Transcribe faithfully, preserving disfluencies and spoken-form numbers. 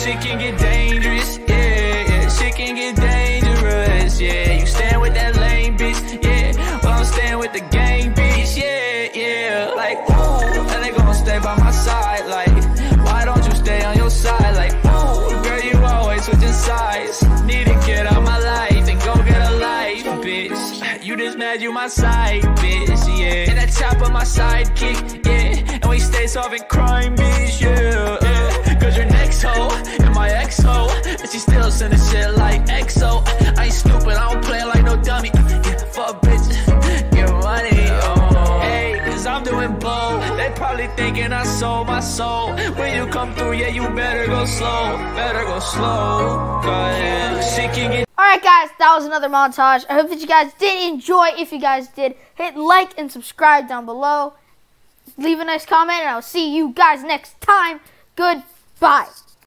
shit can get dangerous, yeah, yeah. Shit can get dangerous, yeah. You stand with that lame bitch, yeah. Well, I'm staying with the gang bitch, yeah, yeah. Like, ooh, and they gon' stay by my side, like, why don't you stay on your side? Like, ooh, girl, you always switching sides. Need to get out my life and go get a life, bitch. You just mad you my side, bitch, yeah. And that chopper my sidekick, yeah. And we stay solving crime, bitch, yeah, yeah. Cause your next hoe and my ex hoe, and she still sending shit like X O. I ain't stupid, I don't play like no dummy. Yeah, fuck bitch, get money, oh. Hey, cause I'm doing blow. They probably thinking I sold my soul. When you come through, yeah, you better go slow. Better go slow, cause shit can get. Alright guys, that was another montage. I hope that you guys did enjoy. If you guys did, hit like and subscribe down below. Leave a nice comment and I'll see you guys next time. Goodbye.